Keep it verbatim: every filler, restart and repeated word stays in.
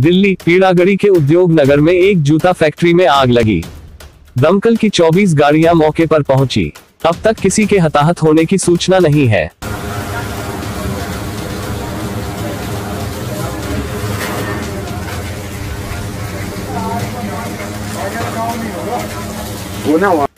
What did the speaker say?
दिल्ली पीड़ागढ़ी के उद्योग नगर में एक जूता फैक्ट्री में आग लगी। दमकल की चौबीस गाड़ियां मौके पर पहुंची। अब तक किसी के हताहत होने की सूचना नहीं है। वो ना